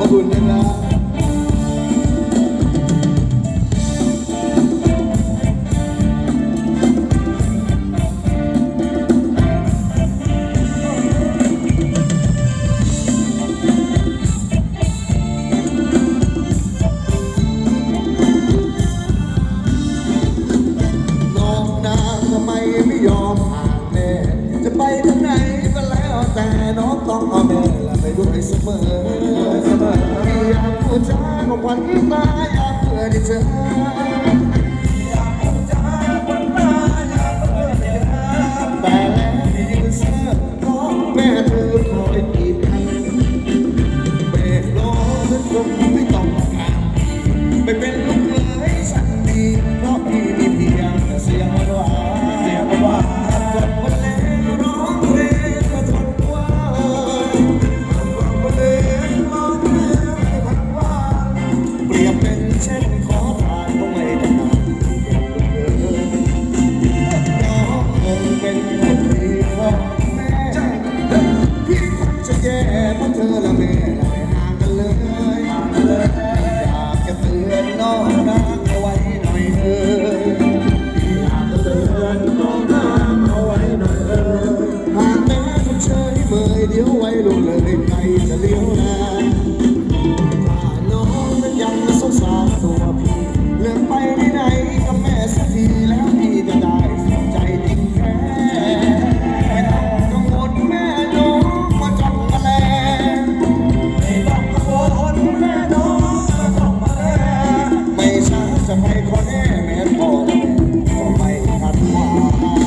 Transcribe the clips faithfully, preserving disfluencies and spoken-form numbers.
ขอบคุณนะครับต้องเอาแม่ละไปด้วยเสมอเสมออยากพูดจาของขวัญตาอยากเพื่อได้เจออยากพูดจาขวัญตาอยากเพื่อได้เจอแต่แล้วที่ยืนเสื้อเพราะแม่เธอคอยกีดกันเบรกรอฉันคงไม่ต้องการไม่เป็นลูกเลยสักทีเพราะพี่มีเพียงแต่เสียงหวานเสียงหวานจนวันแล้วร้องเพลงมาทนเช่นขอทานก็ไม่ได้นานน้องคงเป็นคนดีเพราะแม่พี่คงจะแย่เพราะเธอและแม่ได้ห่างกันเลยอยากจะเตือนน้องรักเอาไว้หน่อยเถิดอยากจะเตือนน้องรักเอาไว้หน่อยเถิดหากแม้คุณเฉยเมยเดี๋ยวไว้ลงเลยใครจะเลี้ยวนะยังสงสารตัวพี่เลือกไปไหนกับแม่สักทีแล้วพี่จะได้สนใจจริงแท้ไม่ต้องกังวลแม่น้องมาจ้องมาแลไม่ต้องกังวลแม่น้องมาจ้องมาแลไม่ช้าจะไปขอแน่แม่พ่อและแม่ก็ไม่ขัดขวาง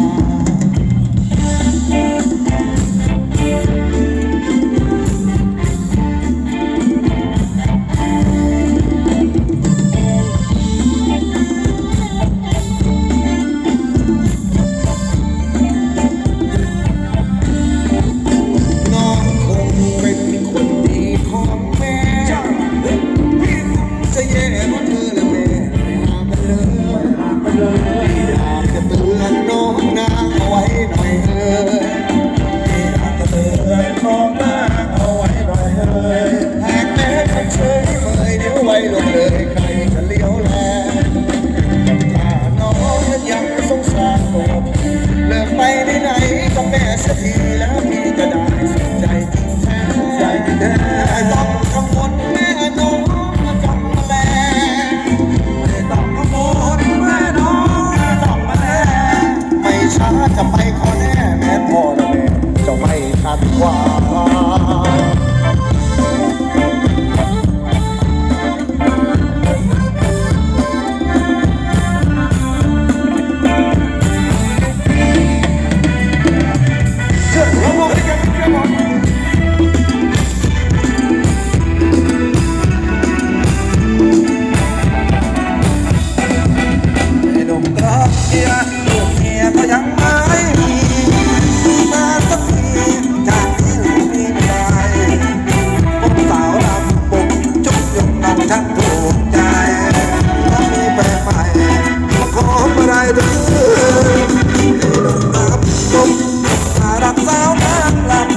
จะไปขอแน่แม่พ่อและแม่จะไม่ขัดขวางเชิญร้องด้วยกันครับผมไอ้หนุ่มรักเมียลูกเมียก็ยังไม่มีมาสักทีจากที่มีไม่ได้ผมสาวรำบุกจุกยกน้องช่างถูกใจถ้ามีแฟนใหม่มาขอมาได้ด้วยไอ้หนุ่มรักบุกมารักสาวนั่งหลับ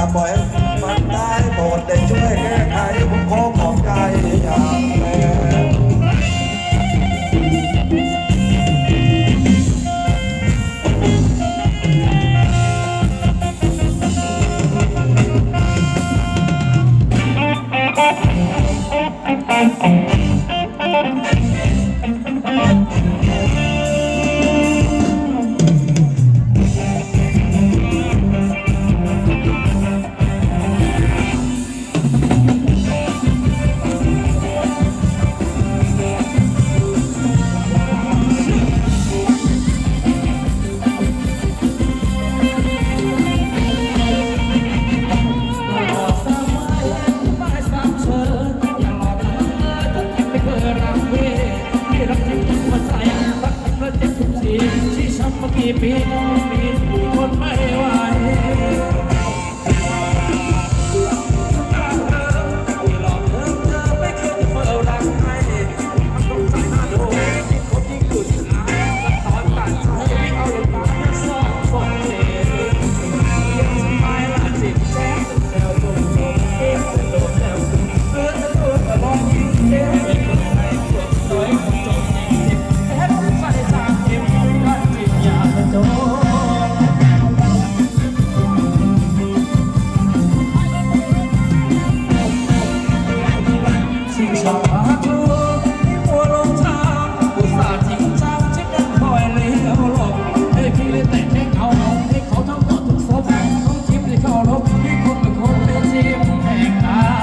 ปล่อยมันได้โปรดได้ช่วยแก้ไขผมขอขอบใจอย่างแรงกี่ปีมีคนไม่ไหวที่หลอกเธอเธอไม่เคยจะเฝ้ารักให้มันต้องใจหน้าดูที่คนที่หลุดหายตอนตัดใจเอาลงมาไม่ซ่อนฟอนเทยังสบายละจิตแจ้งแซวตรงตรงเองจะโดนแซวเพื่อนจะโดนแต่บอกยิ่งเจ๊เป็นคนไทยจบสวยคนจบจริงจริงแค่ใส่สามเข็มกันจริงอย่าโดนสิ่งชอบมาทุกที่มัวลงทางอุตส่าห์ทิ้งจำที่ยังคอยเลี้ยวหลบให้พี่เลยแต่แค่เขาให้เขาทั้งหมดทุกศพต้องทิพย์ให้เขาลบให้คนเป็นคนเป็นทีมแข่งขัน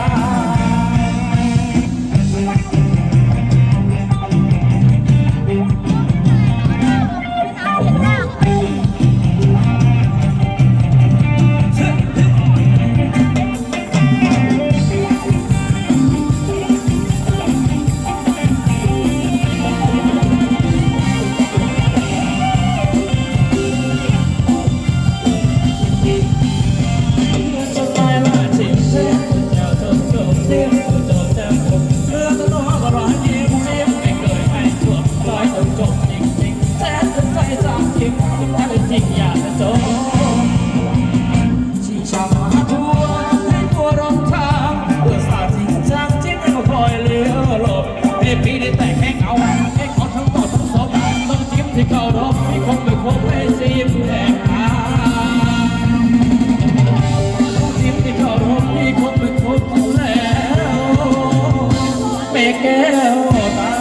พี่ได้แต่แค่เงาให้เขาทั้งหมดทั้งศพต้องจิ้มที่เขารบให้คงไม่คงไม่ซีมแหกตาต้องจิ้มที่เขารบให้คงไม่คงอยู่แล้วเมฆแก้วตา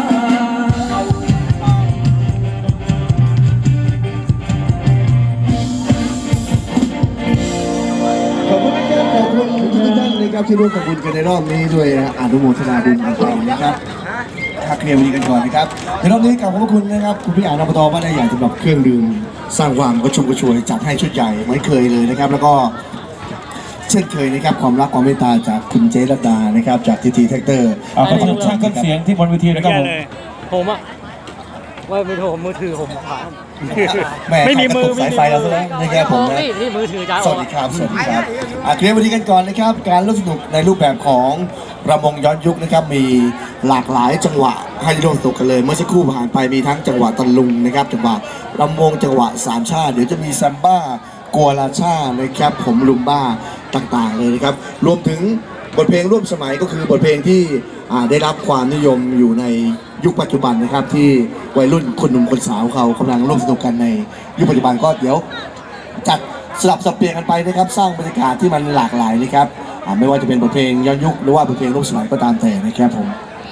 ขอบคุณนะครับขอบคุณทุกท่านนะครับที่ร่วมทำบุญกันในรอบนี้ด้วยนะอนุโมทนาบุญกันไปนะครับทักเคลียร์วันนี้กันก่อนนะครับในรอบนี้กราบขอบคุณนะครับคุณพี่อ่านอบตบ้านได้ใหญ่สำหรับเครื่องดื่มสร้างความกระชุ่มกระชวยจัดให้ชุดใหญ่เหมือนเคยเลยนะครับแล้วก็เช่นเคยนะครับความรักความเมตตาจากคุณเจรัตดานะครับจากทีทีแท็กเตอร์ขอบคุณช่างเครื่องเสียงที่บนเวทีนะครับผมผมอะว่าไม่โทรมือถือผมผ่านไม่มีมือสายไฟเราซะแล้วนะครับผมนะนี่มือถือจ้าสวัสดีครับสวัสดีครับอ่ะเคลียร์วันนี้กันก่อนนะครับการร่วมสนุกในรูปแบบของรำวงย้อนยุคนะครับมีหลากหลายจังหวะให้ร่วมสนุกกันเลยเมื่อสักครู่ผ่านไปมีทั้งจังหวะตะลุงนะครับจังหวะรำวงจังหวะสามชาติเดี๋ยวจะมีซัมบ้ากัวลาชานะครับผมลุมบ้าต่างๆเลยนะครับรวมถึงบทเพลงร่วมสมัยก็คือบทเพลงที่ได้รับความนิยมอยู่ในยุคปัจจุบันนะครับที่วัยรุ่นคนหนุ่มคนสาวเขากำลังร่วมสนุกกันในยุคปัจจุบันก็เดี๋ยวจัดสลับสับเปลี่ยนกันไปนะครับสร้างบรรยากาศที่มันหลากหลายนะครับไม่ว่าจะเป็นบทเพลงย้อนยุคหรือว่าบทเพลงร่วมสมัยก็ตามแต่นะครับผม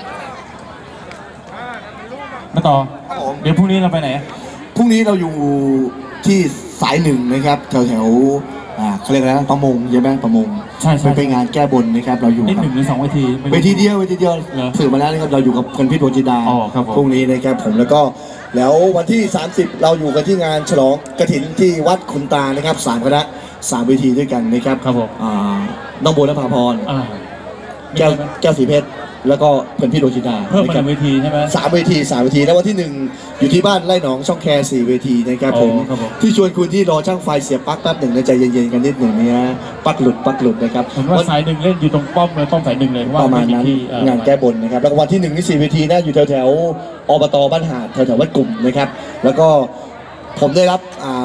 มาต่อเดี๋ยวพรุ่งนี้เราไปไหนพรุ่งนี้เราอยู่ที่สายหนึ่งนะครับแถวแถวเขาเรียกอะไรนะประมงใช่ไหมประมงใช่ใช่เป็นงานแก้บนนะครับเราอยู่นี่หนึ่งหรือสองเวทีเวทีเดียวเวทีเดียวสื่อมาแล้วนะครับเราอยู่กับคนพี่ดวงจินดาพรุ่งนี้นะครับผมแล้วก็แล้ววันที่สามสิบเราอยู่กันที่งานฉลองกฐินที่วัดขุนตานะครับสามคณะสามเวทีด้วยกันนะครับครับผมน้องโบนภาพรแก้วแก้วสีเพชรแล้วก็เพื่อนพี่ดวงจินดาเพิ่มเป็นเวทีใช่ไหมสามเวทีสามเวทีแล้ววันที่หนึ่งอยู่ที่บ้านไร่หนองช่องแคร์สี่เวทีนะครับผมที่ชวนคุณที่รอช่างไฟเสียบปลั๊กแป๊บหนึ่งนะใจเย็นๆกันนิดหนึ่งนะปลั๊กหลุดปลั๊กหลุดนะครับผมว่าสายหนึ่งเล่นอยู่ตรงป้อมเลยป้อมสายหนึ่งเลยประมาณนั้นงานแก้บนนะครับแล้ววันที่หนึ่งนี่สี่เวทีนะอยู่แถวแถวอบตบ้านหาดแถวแถววัดกลุ่มนะครับแล้วก็ผมได้รับ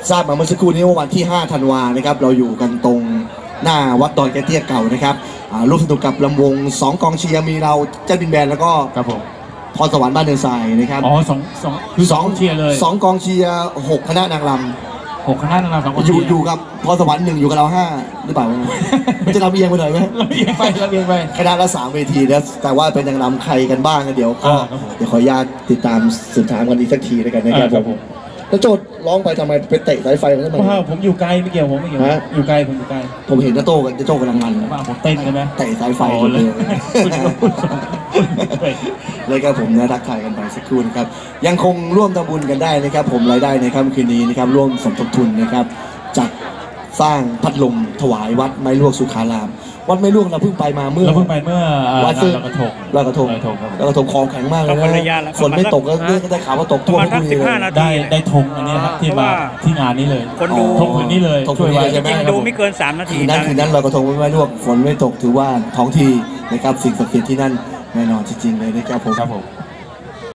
ทราบมาเมื่อสักครู่นี้ว่าวันที่ห้าธันวานะครับเราอยู่กันตรงหน้าวัดดอนแกเตี้ยเก่านะครับอ่าร่วมสนุกกับลำวงสองกองเชียร์มีเราเจ้าดินแบนแล้วก็ครับผมพรสวรรค์บ้านเนินทรายนะครับอ๋อสองสองคือสองเชียร์เลยสองกองเชียร์หกคณะนางรหกคณะนางรำสองคนำอยู่อยู่กับพรสวรรค์หนึ่งอยู่กับเราห้าหรือเปล่า มันจะลำเอียงไปหน่อยไหมเราเอียงไปเราเอียงไปคณะละสามเวทีนะแต่ว่าเป็นนางรำใครกันบ้างนะเดี๋ยวก็อ่าครับผมเดี๋ยวขออนุญาตติดตามสืบถามกันอีกสักทีแล้วกันนะครับอ่าครับผมแล้วโจทย์ร้องไปทำไมไปเตะสายไฟมันทำไมว้าวผมอยู่ไกลไม่เกี่ยวผมไม่เกี่ยวฮะอยู่ไกลผมอยู่ไกลผมเห็นนะโต้กันจะโต้กำลังมันว่าผมเต้นใช่ไหมเตะสายไฟอ๋อเลยคุณก็พูดสองไปเลยครับผมนะทักทายกันไปสักครู่นะครับยังคงร่วมทำบุญกันได้นะครับ ผมรายได้ในค่ำคืนนี้นะครับร่วมสมทบทุนนะครับจัดสร้างพัดลมถวายวัดไม้ลวกสุขาราม วัดไม้ลวกเราเพิ่งไปมาเมื่อเราเพิ่งไปเมื่อเอ่อวัดงานซึ่งลอยกระทงลอยกระทงลอยกระทงครับผมลอยกระทงคลองแข็งมากเลยต้องนะระยะละฝนไม่ตกก็ประมาณสักได้ข่าวว่าตกท่วมประมาณทุกทีสิบเลห้าย นาทีได้ได้ธงอันนี้ครับที่เพราะมาว่าที่งานนี้เลยคนดูธงผืนนี้เลยธงผืช่วน ยนี้ไว้เลยใช่ไหมจริงครับดูผมไม่เกินสามนาทีคืนนั้นคืนนั้นลอยกระทงไม่ลวกฝนไม่ตกถือว่าท้องที่นะครับสิ่งศักดิ์สิทธิ์ที่นั่นแน่นอนจริงๆเลยนะครับผมครับผม